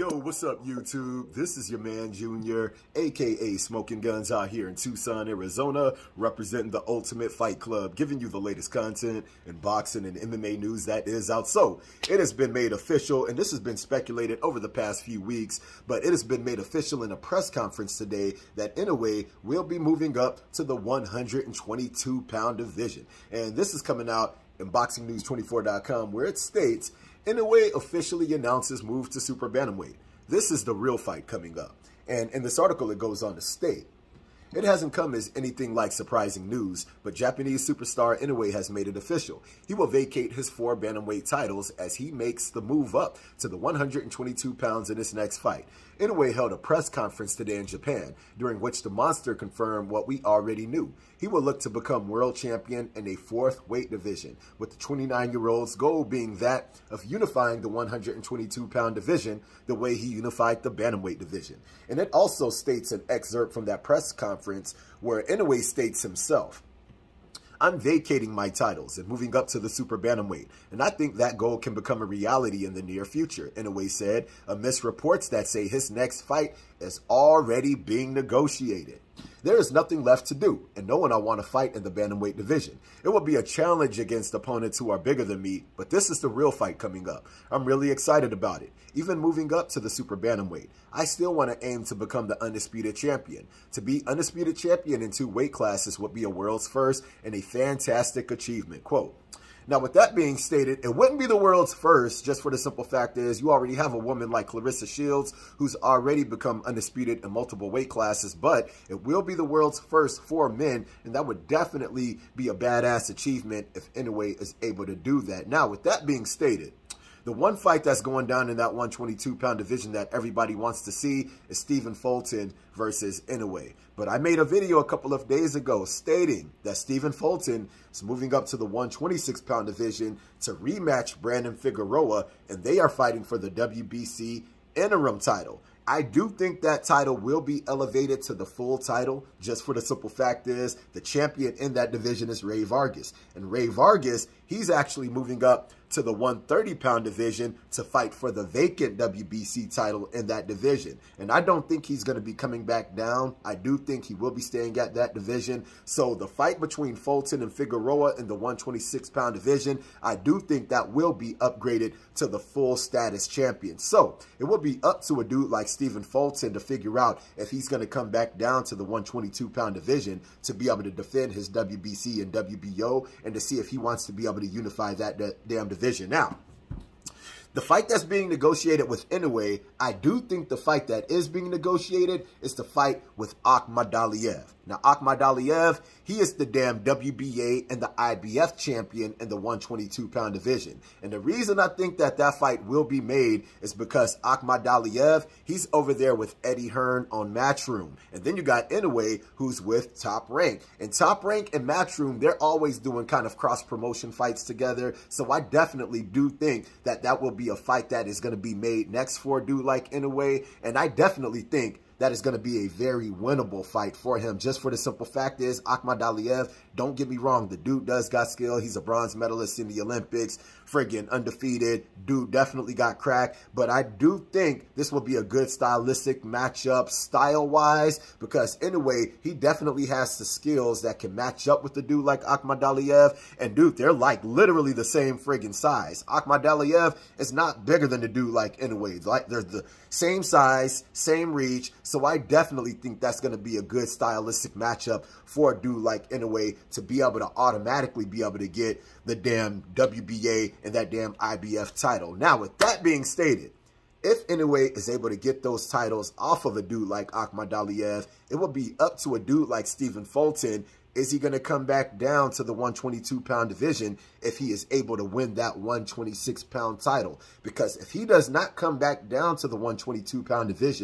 Yo, what's up, YouTube? This is your man, Junior, a.k.a. Smoking Guns out here in Tucson, Arizona, representing the Ultimate Fight Club, giving you the latest content in boxing and MMA news that is out. So, it has been made official, and this has been speculated over the past few weeks, but it has been made official in a press conference today that Inoue will be moving up to the 122-pound division. And this is coming out in BoxingNews24.com, where it states, Inoue officially announces move to super bantamweight. This is the real fight coming up. And in this article, it goes on to state, it hasn't come as anything like surprising news, but Japanese superstar Inoue has made it official. He will vacate his 4 bantamweight titles as he makes the move up to the 122 pounds in his next fight. Inoue held a press conference today in Japan, during which the monster confirmed what we already knew. He will look to become world champion in a 4th weight division, with the 29-year-old's goal being that of unifying the 122-pound division the way he unified the bantamweight division. And it also states an excerpt from that press conference where Inoue states himself, I'm vacating my titles and moving up to the super bantamweight, and I think that goal can become a reality in the near future, Inoue said, amidst reports that say his next fight is already being negotiated. There is nothing left to do, and no one I want to fight in the bantamweight division. It will be a challenge against opponents who are bigger than me, but this is the real fight coming up. I'm really excited about it. Even moving up to the super bantamweight, I still want to aim to become the undisputed champion. To be undisputed champion in 2 weight classes would be a world's first and a fantastic achievement. Quote. Now, with that being stated, it wouldn't be the world's first, just for the simple fact is you already have a woman like Clarissa Shields who's already become undisputed in multiple weight classes, but it will be the world's first for men, and that would definitely be a badass achievement if Inoue is able to do that. Now, with that being stated, the one fight that's going down in that 122-pound division that everybody wants to see is Stephen Fulton versus Inoue. But I made a video a couple of days ago stating that Stephen Fulton is moving up to the 126-pound division to rematch Brandon Figueroa, and they are fighting for the WBC interim title. I do think that title will be elevated to the full title, just for the simple fact is the champion in that division is Rey Vargas. And Rey Vargas, he's actually moving up to the 130-pound division to fight for the vacant WBC title in that division. And I don't think he's going to be coming back down. I do think he will be staying at that division. So the fight between Fulton and Figueroa in the 126-pound division, I do think that will be upgraded to the full status champion. So it will be up to a dude like Stephen Fulton to figure out if he's going to come back down to the 122-pound division to be able to defend his WBC and WBO, and to see if he wants to be able to unify that damn division. Now, the fight that's being negotiated with Inoue, I do think the fight that is being negotiated is the fight with Akhmadaliev. Now, Akhmadaliev, he is the damn WBA and the IBF champion in the 122-pound division. And the reason I think that that fight will be made is because Akhmadaliev, he's over there with Eddie Hearn on Matchroom. And then you got Inoue, who's with Top Rank. And Top Rank and Matchroom, they're always doing kind of cross-promotion fights together. So I definitely do think that that will be a fight that is going to be made next for a dude like Inoue. And I definitely think that is going to be a very winnable fight for him. Just for the simple fact is, Akhmadaliev, don't get me wrong, the dude does got skill. He's a bronze medalist in the Olympics, friggin' undefeated. Dude definitely got cracked. But I do think this will be a good stylistic matchup style-wise, because Inoue, he definitely has the skills that can match up with the dude like Akhmadaliev. And dude, they're like literally the same friggin' size. Akhmadaliev is not bigger than the dude like Inoue. Like, they're the same size, same reach. So I definitely think that's going to be a good stylistic matchup for a dude like Inoue to be able to automatically be able to get the damn WBA and that damn IBF title. Now, with that being stated, if Inoue is able to get those titles off of a dude like Akhmadaliev, it will be up to a dude like Stephen Fulton. Is he going to come back down to the 122-pound division if he is able to win that 126-pound title? Because if he does not come back down to the 122-pound division,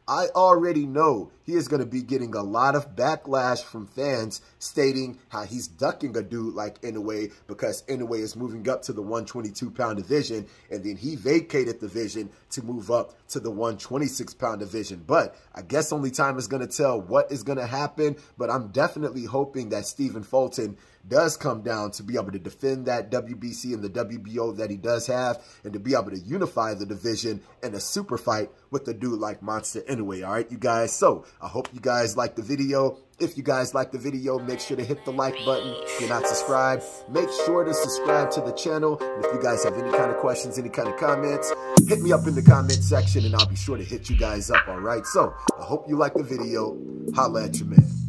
I already know he is going to be getting a lot of backlash from fans stating how he's ducking a dude like Inoue because Inoue is moving up to the 122-pound division, and then he vacated the division to move up to the 126-pound division. But I guess only time is going to tell what is going to happen, but I'm definitely hoping that Stephen Fulton does come down to be able to defend that WBC and the WBO that he does have, and to be able to unify the division in a super fight with a dude like Monster Inoue. All right, you guys. So I hope you guys like the video. If you guys like the video, make sure to hit the like button. If you're not subscribed, make sure to subscribe to the channel. And if you guys have any kind of questions, any kind of comments, hit me up in the comment section and I'll be sure to hit you guys up. All right. So I hope you like the video. Holla at your man.